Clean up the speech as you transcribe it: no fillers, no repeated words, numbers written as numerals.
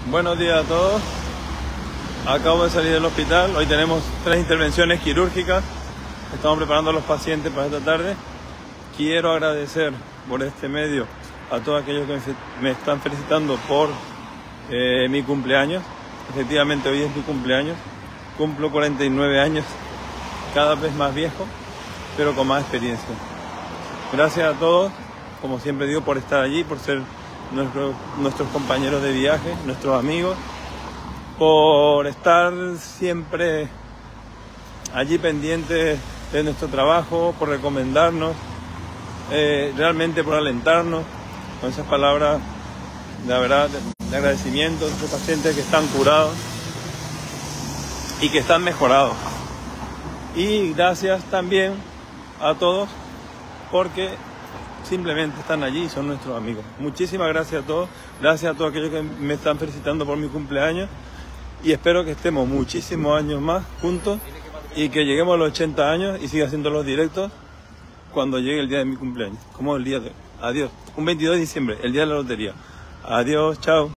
Buenos días a todos. Acabo de salir del hospital. Hoy tenemos 3 intervenciones quirúrgicas. Estamos preparando a los pacientes para esta tarde. Quiero agradecer por este medio a todos aquellos que me están felicitando por mi cumpleaños. Efectivamente, hoy es mi cumpleaños. Cumplo 49 años, cada vez más viejo, pero con más experiencia. Gracias a todos, como siempre digo, por estar allí, por ser nuestros compañeros de viaje, nuestros amigos, por estar siempre allí pendientes de nuestro trabajo, por recomendarnos, realmente por alentarnos con esas palabras de verdad de agradecimiento a nuestros pacientes que están curados y que están mejorados. Y gracias también a todos porque simplemente están allí y son nuestros amigos. Muchísimas gracias a todos. Gracias a todos aquellos que me están felicitando por mi cumpleaños. Y espero que estemos muchísimos años más juntos y que lleguemos a los 80 años y siga haciendo los directos cuando llegue el día de mi cumpleaños. Como el día de hoy. Adiós. Un 22 de diciembre, el día de la lotería. Adiós, chao.